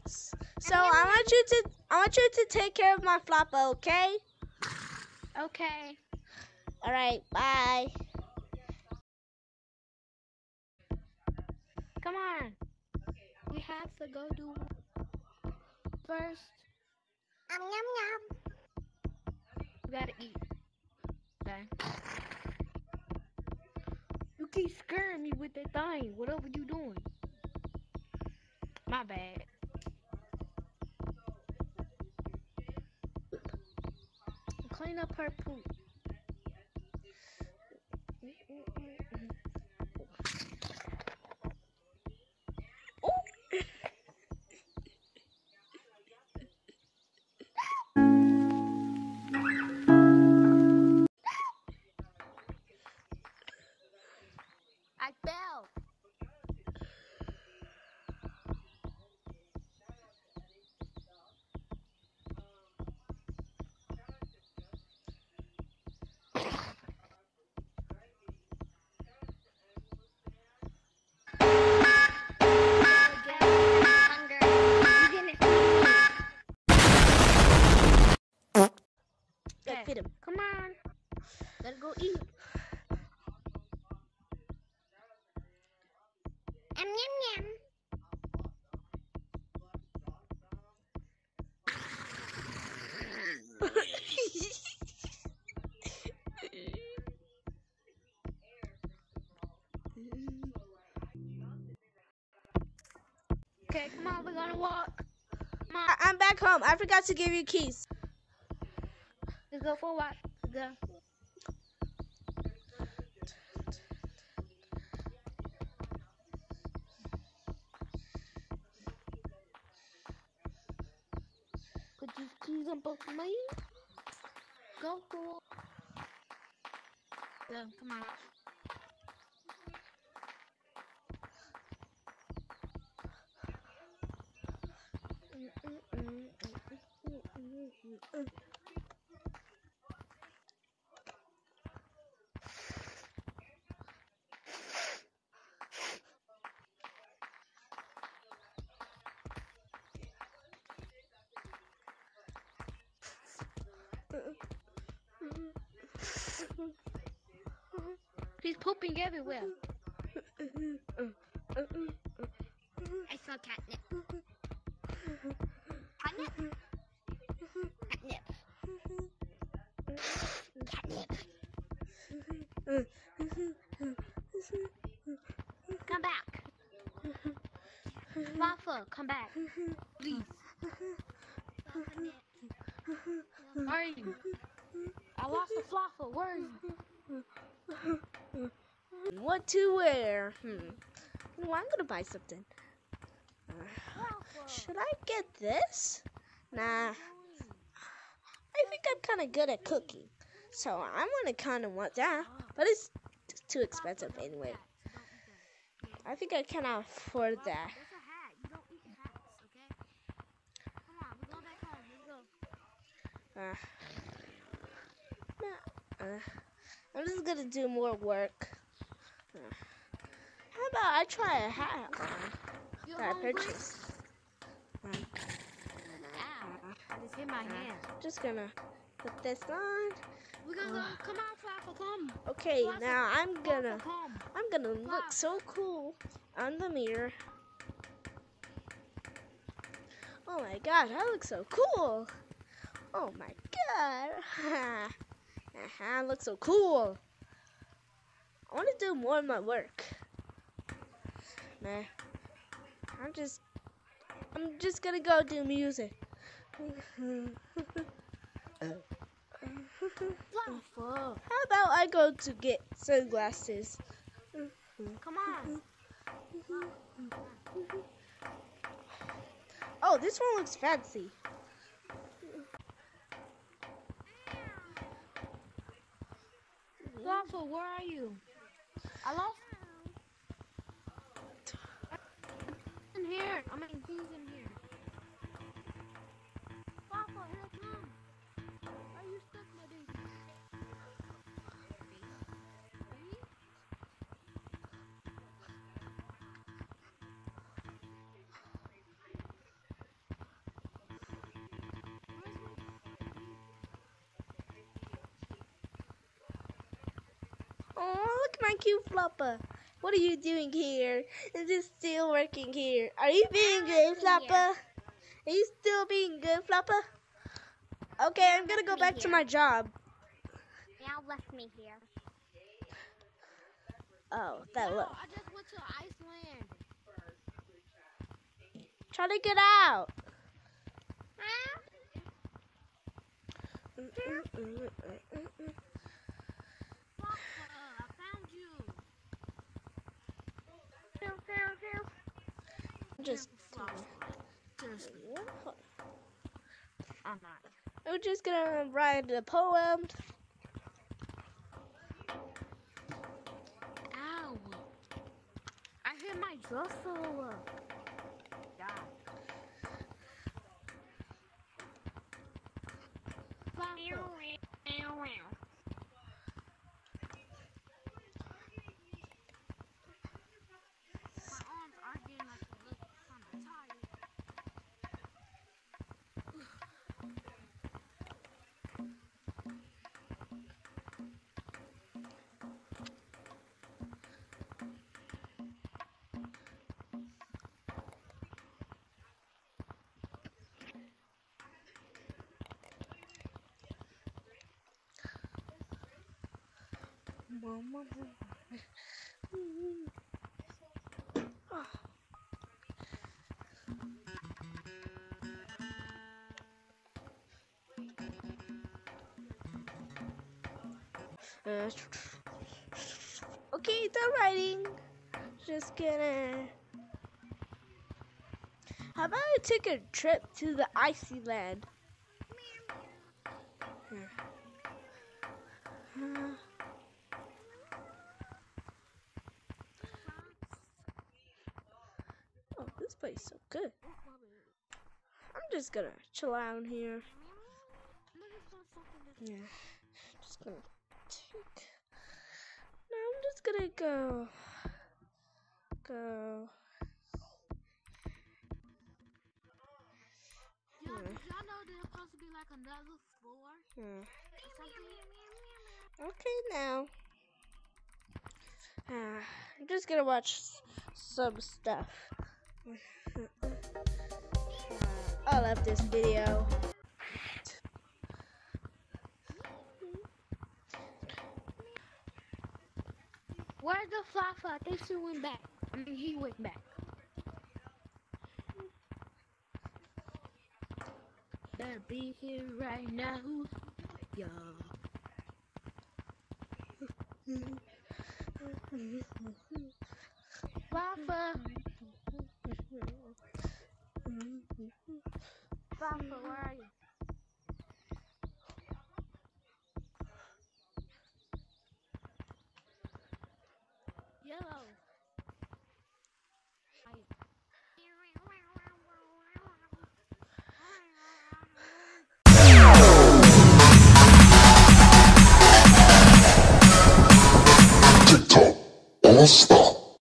So I want you to take care of my Floppa, okay? Okay. All right, bye. Come on. We have to go do first. Yum yum. We gotta eat. Okay. You keep scaring me with that thing. Whatever you doing. My bad. Clean up her poop. I fell. Go feed him. Come on. Gotta go eat. Yum yum yum. Okay, come on, we're gonna walk. Come on. I'm back home. I forgot to give you keys. Let's go for a walk. Let's go. Put these keys on both of me. Go. Go, come on. He's pooping everywhere. I saw catnip. Catnip. Catnip. Catnip. Come back. Floppa, come back. Please. Where are you? I lost the Floppa. Where are you? What to wear? Well, I'm gonna buy something. Should I get this? Nah. I think I'm kind of good at cooking, so I'm gonna kind of want that. But it's too expensive anyway. I think I cannot afford that. There's a hat. You don't eat hats, okay? Come on, we're going back home. Let's go. I'm just gonna do more work. How about I try a hat on that I purchased? Ow. I just hit my hand. Just gonna put this on. We're gonna go. Come on, Floppa, come. Okay, Floppa, now I'm gonna come. look so cool on the mirror. Oh my god, I look so cool. Oh my god. I look so cool. I want to do more of my work. Nah. I'm just gonna go do music. Floppa. How about I go to get sunglasses? Come on. Oh, this one looks fancy. Floppa, where are you? I lost. In here. I mean, he's in here. Floppa, here I come. Are you stuck, my baby? my cute Floppa. What are you doing here? Is it still working here? Are you being good, Floppa? Are you still being good, Floppa? Okay, I'm gonna go back to my job. Now left me here. Oh, that look. I just went to Iceland. Try to get out. I found you. Just. I'm not. I'm just gonna write a poem. Ow. I hit my dresser. God. My arms are getting like a little kind of tired. Mama. Okay, done writing. Just gonna. How about I take a trip to the icy land? Oh, this place is so good. I'm just gonna chill out here. Yeah, just gonna take. No, I'm just gonna go. Y'all know there's supposed to be like another floor? Okay, now. I'm just gonna watch some stuff. I love this video. Where's the Floppa? I think she went back. I mean, he went back. Better be here right now, y'all. Floppa. Floppa, where are you? Yellow. TikTok, all stop.